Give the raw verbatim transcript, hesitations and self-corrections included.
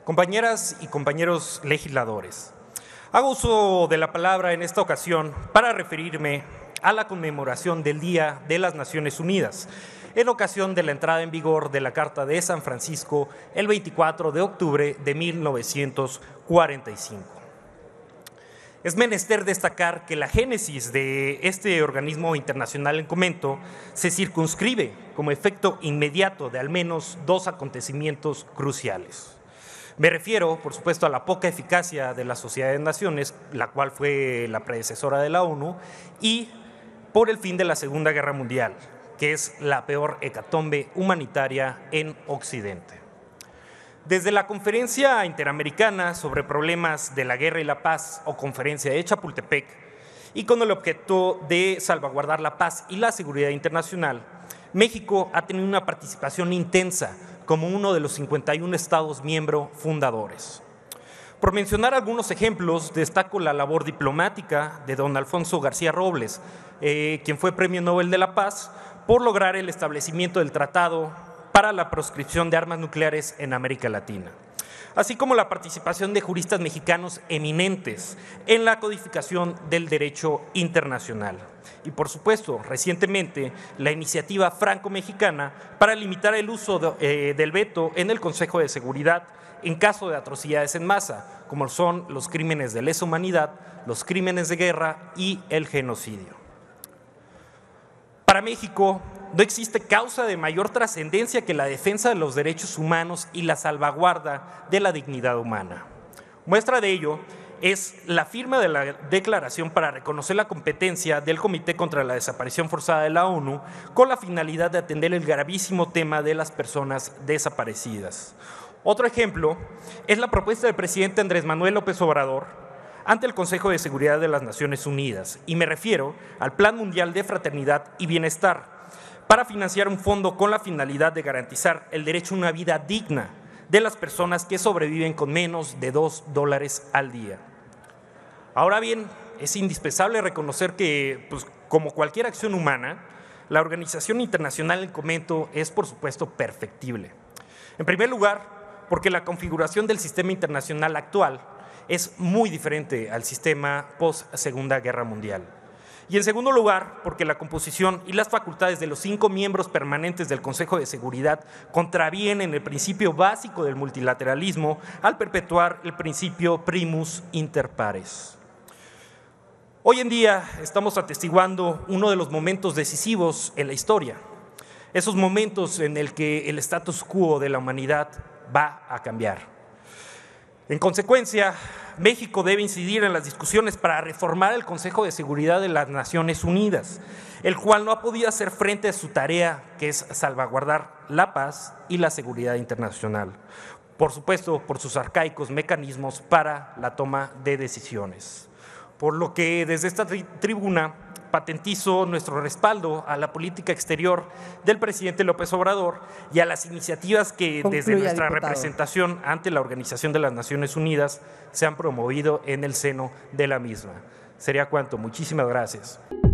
Compañeras y compañeros legisladores, hago uso de la palabra en esta ocasión para referirme a la conmemoración del Día de las Naciones Unidas, en ocasión de la entrada en vigor de la Carta de San Francisco el veinticuatro de octubre de mil novecientos cuarenta y cinco. Es menester destacar que la génesis de este organismo internacional en comento se circunscribe como efecto inmediato de al menos dos acontecimientos cruciales. Me refiero, por supuesto, a la poca eficacia de la Sociedad de Naciones, la cual fue la predecesora de la ONU, y por el fin de la Segunda Guerra Mundial, que es la peor hecatombe humanitaria en Occidente. Desde la Conferencia Interamericana sobre Problemas de la Guerra y la Paz, o Conferencia de Chapultepec, y con el objeto de salvaguardar la paz y la seguridad internacional, México ha tenido una participación intensa como uno de los cincuenta y un Estados miembros fundadores. Por mencionar algunos ejemplos, destaco la labor diplomática de don Alfonso García Robles, eh, quien fue Premio Nobel de la Paz, por lograr el establecimiento del Tratado para la proscripción de armas nucleares en América Latina, así como la participación de juristas mexicanos eminentes en la codificación del derecho internacional. Y por supuesto, recientemente, la iniciativa franco-mexicana para limitar el uso de, eh, del veto en el Consejo de Seguridad en caso de atrocidades en masa, como son los crímenes de lesa humanidad, los crímenes de guerra y el genocidio. Para México, no existe causa de mayor trascendencia que la defensa de los derechos humanos y la salvaguarda de la dignidad humana. Muestra de ello es la firma de la declaración para reconocer la competencia del Comité contra la Desaparición Forzada de la ONU con la finalidad de atender el gravísimo tema de las personas desaparecidas. Otro ejemplo es la propuesta del presidente Andrés Manuel López Obrador ante el Consejo de Seguridad de las Naciones Unidas, y me refiero al Plan Mundial de Fraternidad y Bienestar, para financiar un fondo con la finalidad de garantizar el derecho a una vida digna de las personas que sobreviven con menos de dos dólares al día. Ahora bien, es indispensable reconocer que, pues, como cualquier acción humana, la organización internacional en comento es, por supuesto, perfectible. En primer lugar, porque la configuración del sistema internacional actual es muy diferente al sistema post-Segunda Guerra Mundial. Y en segundo lugar, porque la composición y las facultades de los cinco miembros permanentes del Consejo de Seguridad contravienen el principio básico del multilateralismo al perpetuar el principio primus inter pares. Hoy en día estamos atestiguando uno de los momentos decisivos en la historia, esos momentos en el que el status quo de la humanidad va a cambiar. En consecuencia, México debe incidir en las discusiones para reformar el Consejo de Seguridad de las Naciones Unidas, el cual no ha podido hacer frente a su tarea, que es salvaguardar la paz y la seguridad internacional, por supuesto por sus arcaicos mecanismos para la toma de decisiones. Por lo que desde esta tri- tribuna patentizo nuestro respaldo a la política exterior del presidente López Obrador y a las iniciativas que Concluya, desde nuestra diputado. representación ante la Organización de las Naciones Unidas se han promovido en el seno de la misma. Sería cuanto. Muchísimas gracias.